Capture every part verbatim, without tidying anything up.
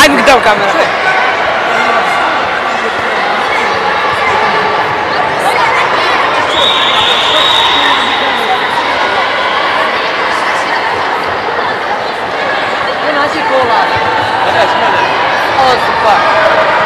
عاد نقداو كاميرا. وين هاتي كولا؟ علاش مالك؟ اه الصفوة.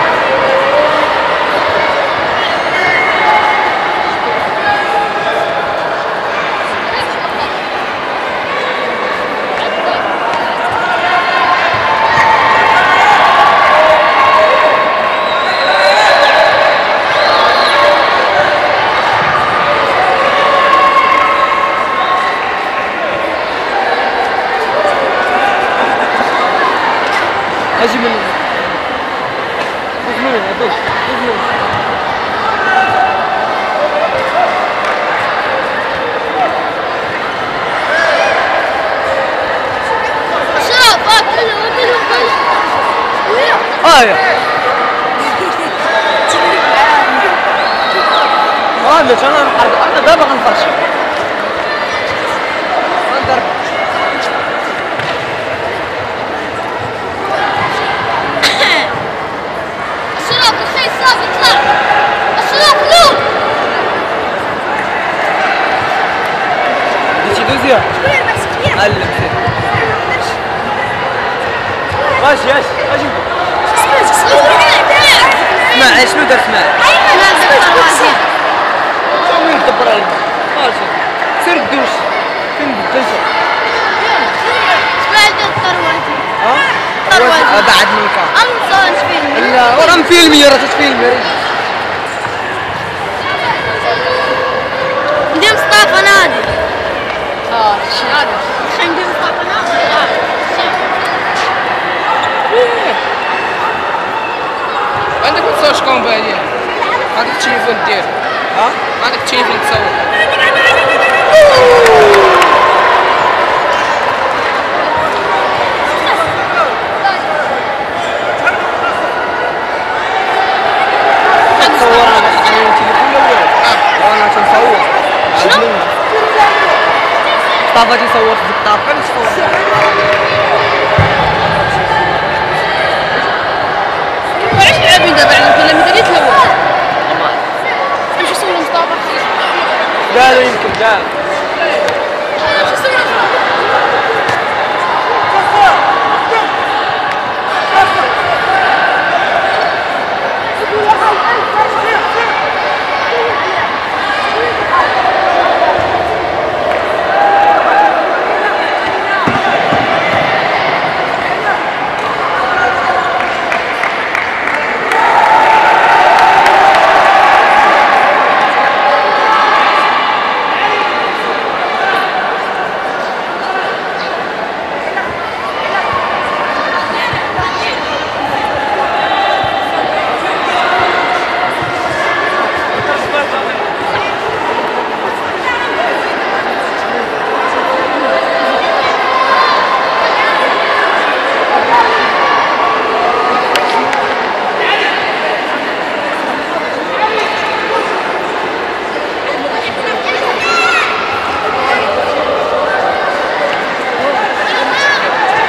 اجي من من هذوك شوف اكل وكل وكل اه هذا انا انا دابا غنفرش غندير دوزيا علم ماشي اش اجي اسمع شنو درت معاك؟ وين دبر عليك؟ ماشي سير دوش فين بدلتها؟ بعد الطرواتي ها؟ الطرواتي بعد من كان ام صورت فيلم لا ورا فيلم راه تفيلم ندير مصطفى نادي اه هذا خلينا ندير مصطفى نادي عندك ما تصورش كومباني عندك التليفون ديالك ها عندك التليفون تصور مصطفى تيصور في الطابق نصور علاش لاعبين دابا على الفيلم اللي تلوث نمشي نصور مصطفى لا لا يمكن لا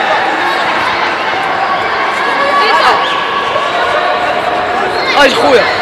اجي خويا